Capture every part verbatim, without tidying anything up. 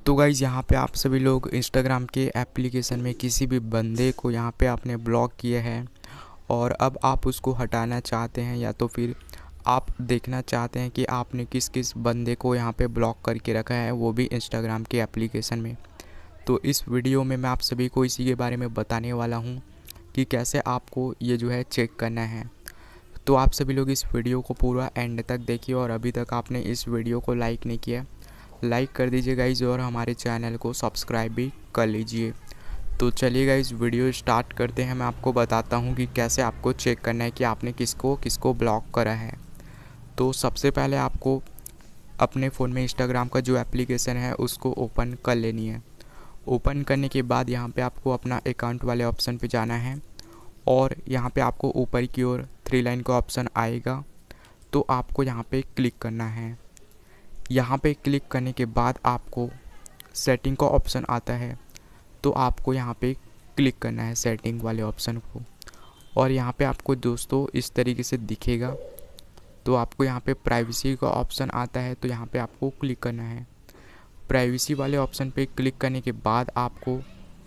तो गाइज़ यहाँ पे आप सभी लोग इंस्टाग्राम के एप्लीकेशन में किसी भी बंदे को यहाँ पे आपने ब्लॉक किया है और अब आप उसको हटाना चाहते हैं, या तो फिर आप देखना चाहते हैं कि आपने किस किस बंदे को यहाँ पे ब्लॉक करके रखा है, वो भी इंस्टाग्राम के एप्लीकेशन में। तो इस वीडियो में मैं आप सभी को इसी के बारे में बताने वाला हूँ कि कैसे आपको ये जो है चेक करना है। तो आप सभी लोग इस वीडियो को पूरा एंड तक देखिए, और अभी तक आपने इस वीडियो को लाइक नहीं किया, लाइक कर दीजिए गाइज़, और हमारे चैनल को सब्सक्राइब भी कर लीजिए। तो चलिए गाइज़ वीडियो स्टार्ट करते हैं। मैं आपको बताता हूँ कि कैसे आपको चेक करना है कि आपने किसको किसको ब्लॉक करा है। तो सबसे पहले आपको अपने फ़ोन में इंस्टाग्राम का जो एप्लीकेशन है उसको ओपन कर लेनी है। ओपन करने के बाद यहाँ पे आपको अपना अकाउंट वाले ऑप्शन पे जाना है, और यहाँ पे आपको ऊपर की ओर थ्री लाइन का ऑप्शन आएगा, तो आपको यहाँ पे क्लिक करना है। यहाँ पे क्लिक करने के बाद आपको सेटिंग का ऑप्शन आता है, तो आपको यहाँ पे क्लिक करना है सेटिंग वाले ऑप्शन को, और यहाँ पे आपको दोस्तों इस तरीके से दिखेगा। तो आपको यहाँ पे प्राइवेसी का ऑप्शन आता है, तो यहाँ पे आपको क्लिक करना है। प्राइवेसी वाले ऑप्शन पे क्लिक करने के बाद आपको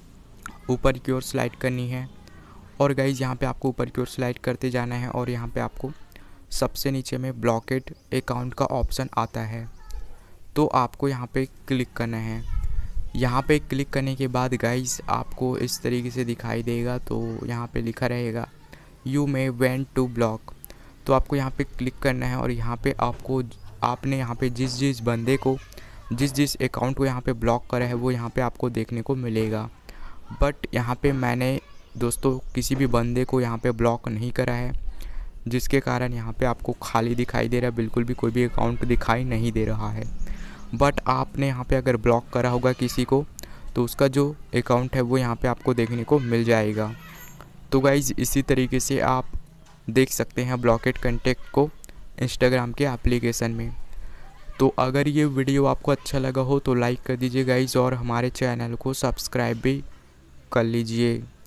ऊपर की ओर स्लाइड करनी है, और गाइज़ यहाँ पे आपको ऊपर की ओर स्लाइड करते जाना है, और यहाँ पे आपको सबसे नीचे में ब्लॉकेड अकाउंट का ऑप्शन आता है, तो आपको यहाँ पे क्लिक करना है। यहाँ पे क्लिक करने के बाद गाइस आपको इस तरीके से दिखाई देगा, तो यहाँ पे लिखा रहेगा you may want to block. तो आपको यहाँ पे क्लिक करना है, और यहाँ पे आपको आपने यहाँ पे जिस जिस बंदे को जिस जिस अकाउंट को यहाँ पे ब्लॉक करा है वो यहाँ पे आपको देखने को मिलेगा। बट यहाँ पे मैंने दोस्तों किसी भी बंदे को यहाँ पे ब्लॉक नहीं करा है, जिसके कारण यहाँ पे आपको खाली दिखाई दे रहा है, बिल्कुल भी कोई भी अकाउंट दिखाई नहीं दे रहा है। बट आपने यहाँ पे अगर ब्लॉक करा होगा किसी को, तो उसका जो अकाउंट है वो यहाँ पे आपको देखने को मिल जाएगा। तो गाइज़ इसी तरीके से आप देख सकते हैं ब्लॉकेड कंटेक्ट को इंस्टाग्राम के एप्लीकेशन में। तो अगर ये वीडियो आपको अच्छा लगा हो तो लाइक कर दीजिए गाइज़, और हमारे चैनल को सब्सक्राइब भी कर लीजिए।